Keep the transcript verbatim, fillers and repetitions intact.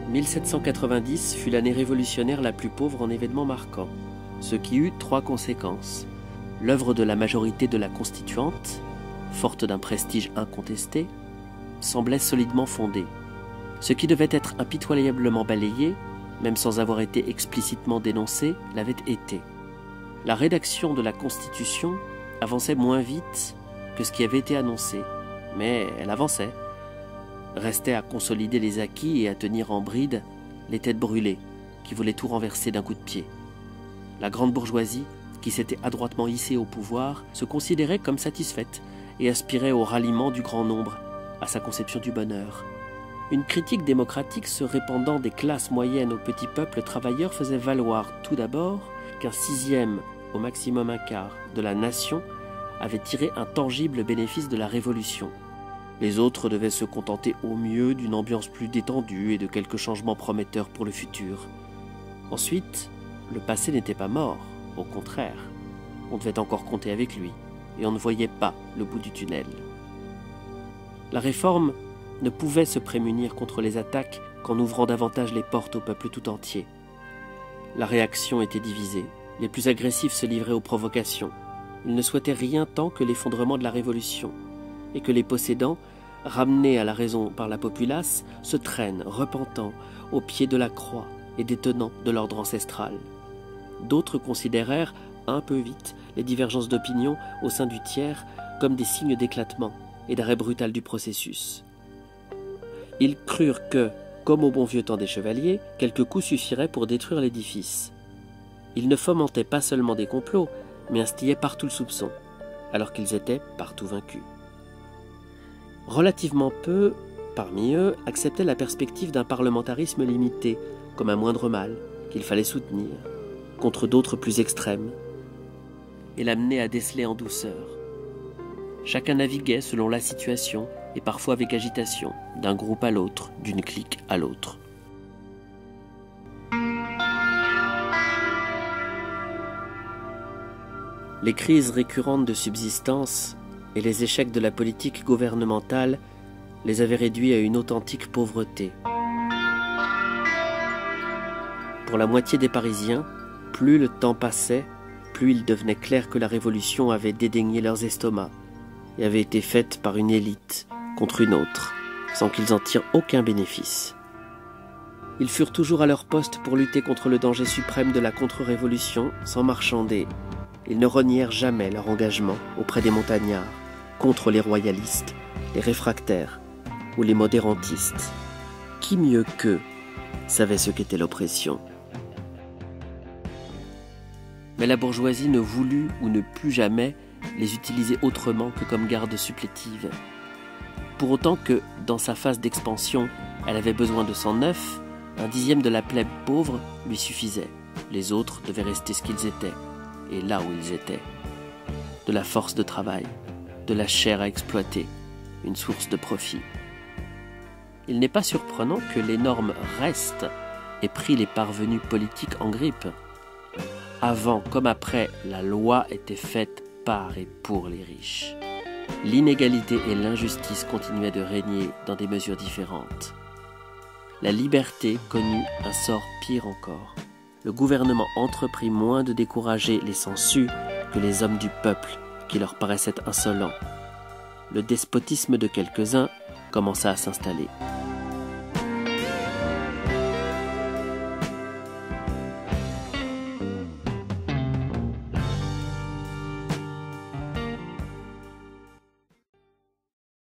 mille sept cent quatre-vingt-dix fut l'année révolutionnaire la plus pauvre en événements marquants, ce qui eut trois conséquences. L'œuvre de la majorité de la Constituante, forte d'un prestige incontesté, semblait solidement fondée. Ce qui devait être impitoyablement balayé, même sans avoir été explicitement dénoncé, l'avait été. La rédaction de la Constitution avançait moins vite que ce qui avait été annoncé, mais elle avançait. Restait à consolider les acquis et à tenir en bride les têtes brûlées qui voulaient tout renverser d'un coup de pied. La grande bourgeoisie, qui s'était adroitement hissée au pouvoir, se considérait comme satisfaite et aspirait au ralliement du grand nombre, à sa conception du bonheur. Une critique démocratique se répandant des classes moyennes au petit peuple travailleur faisait valoir tout d'abord qu'un sixième, au maximum un quart, de la nation avait tiré un tangible bénéfice de la Révolution. Les autres devaient se contenter au mieux d'une ambiance plus détendue et de quelques changements prometteurs pour le futur. Ensuite, le passé n'était pas mort, au contraire. On devait encore compter avec lui, et on ne voyait pas le bout du tunnel. La réforme ne pouvait se prémunir contre les attaques qu'en ouvrant davantage les portes au peuple tout entier. La réaction était divisée. Les plus agressifs se livraient aux provocations. Ils ne souhaitaient rien tant que l'effondrement de la Révolution, et que les possédants, ramenés à la raison par la populace, se traînent, repentant, au pied de la croix et détenant de l'ordre ancestral. D'autres considérèrent, un peu vite, les divergences d'opinion au sein du tiers comme des signes d'éclatement et d'arrêt brutal du processus. Ils crurent que, comme au bon vieux temps des chevaliers, quelques coups suffiraient pour détruire l'édifice. Ils ne fomentaient pas seulement des complots, mais instillaient partout le soupçon, alors qu'ils étaient partout vaincus. Relativement peu, parmi eux, acceptaient la perspective d'un parlementarisme limité, comme un moindre mal, qu'il fallait soutenir, contre d'autres plus extrêmes, et l'amener à déceler en douceur. Chacun naviguait selon la situation, et parfois avec agitation, d'un groupe à l'autre, d'une clique à l'autre. Les crises récurrentes de subsistance et les échecs de la politique gouvernementale les avaient réduits à une authentique pauvreté. Pour la moitié des Parisiens, plus le temps passait, plus il devenait clair que la Révolution avait dédaigné leurs estomacs et avait été faite par une élite contre une autre, sans qu'ils en tirent aucun bénéfice. Ils furent toujours à leur poste pour lutter contre le danger suprême de la contre-révolution, sans marchander. Ils ne renièrent jamais leur engagement auprès des montagnards, contre les royalistes, les réfractaires ou les modérantistes. Qui mieux qu'eux savait ce qu'était l'oppression? Mais la bourgeoisie ne voulut ou ne put jamais les utiliser autrement que comme garde supplétive. Pour autant que, dans sa phase d'expansion, elle avait besoin de sang neuf, un dixième de la plèbe pauvre lui suffisait. Les autres devaient rester ce qu'ils étaient, et là où ils étaient. De la force de travail, de la chair à exploiter, une source de profit. Il n'est pas surprenant que l'énorme reste ait pris les parvenus politiques en grippe. Avant comme après, la loi était faite par et pour les riches. L'inégalité et l'injustice continuaient de régner dans des mesures différentes. La liberté connut un sort pire encore. Le gouvernement entreprit moins de décourager les sangsues que les hommes du peuple qui leur paraissaient insolents. Le despotisme de quelques-uns commença à s'installer.